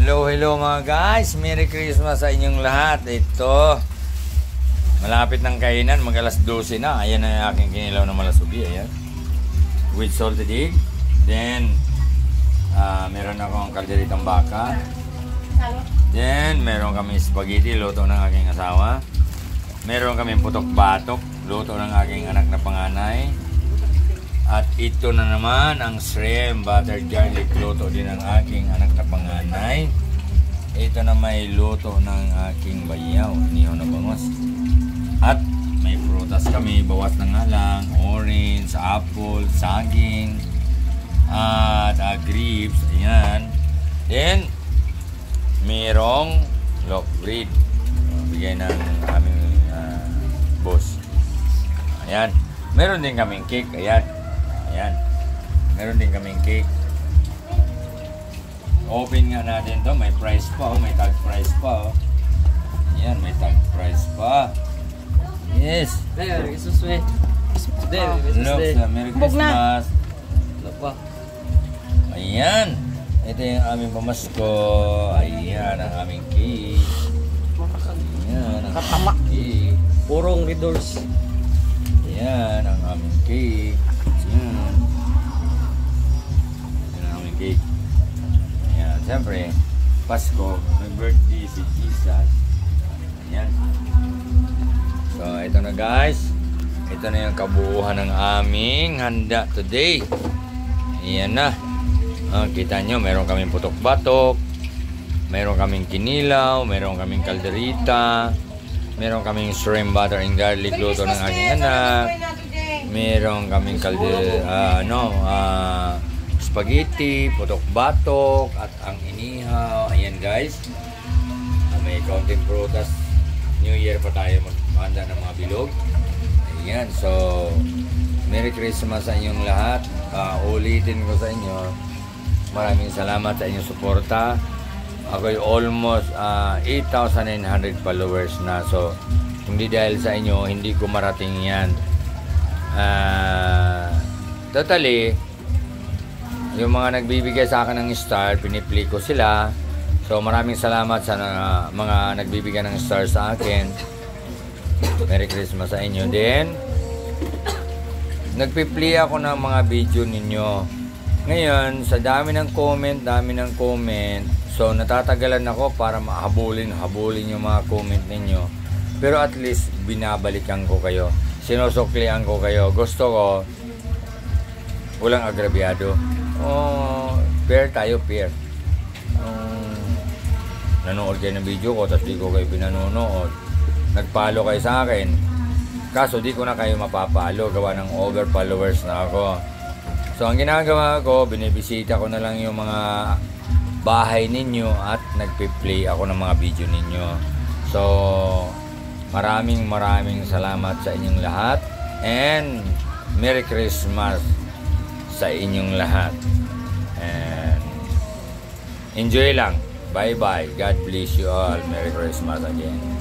Hello mga guys, Merry Christmas sa inyong lahat. Ito, malapit ng kainan, mag alas 12 na. Ayan ang aking kinilaw na malasubi, ayan, with salted egg. Then meron akong kalderitang baka. Then meron kami spaghetti, luto ng aking asawa. Meron kami putok-batok, luto ng aking anak na panganay. At ito na naman ang shrimp butter garlic, luto din ng aking anak na panganay. Ito na may luto ng aking bayaw, niyo na bangos. At may prutas kami, bawas na nga lang, orange, apple, saging, at grapes, ayan. Then, mayroong loaf bread, bigay ng aming boss. Ayan, meron din kaming cake, ayan. Ayan, meron din kaming cake. Open nga natin to, may price pa, may tag price pa. Ayan, may tag price pa. Yes. Merry Christmas, Merry Christmas. Ayan, ito yung aming pamasko. Ayan, ang aming cake. Ayan, ang aming cake. Purong riddles. Ayan, ang aming cake. Ayan. Ayan ang aming cake. Ayan, siyempre, Pasko, may birthday si Jesus. Ayan. So, ito na guys. Ito na yung kabuuhan ng aming handa today. Ayan na. Kita nyo, meron kaming putok-batok, meron kaming kinilaw, meron kaming kalderita, meron kaming shrimp butter and garlic, luto ng aking anak. Meron kaming spaghetti, putok-batok, at ang inihaw. Ayan guys. May kaunting prutas. New Year pa tayo maghanda ng mga bilog. Ayan. So, Merry Christmas sa inyong lahat. Ulitin ko sa inyo, maraming salamat sa inyong suporta. Ako'y almost 8,900 followers na. So, hindi dahil sa inyo, hindi ko marating yan. Totally, yung mga nagbibigay sa akin ng star, pinipli ko sila. So maraming salamat sa mga nagbibigay ng star sa akin. Merry Christmas sa inyo din. Nagpipli ako ng mga video ninyo. Ngayon, sa dami ng comment, so natatagalan ako para habulin yung mga comment ninyo. Pero at least binabalikan ko kayo, sinusuklian ko kayo. Gusto ko walang agrabyado. Fair tayo, fair. Nanood kayo ng video ko, tapos di ko kayo pinanonood. Nagpalo kayo sa akin, kaso di ko na kayo mapapalo, gawa ng over followers na ako. So ang ginagawa ko, binibisita ko na lang yung mga bahay ninyo at nagpi-play ako ng mga video ninyo. So maraming salamat sa inyong lahat, and Merry Christmas sa inyong lahat, and enjoy lang. Bye bye, God bless you all. Merry Christmas again.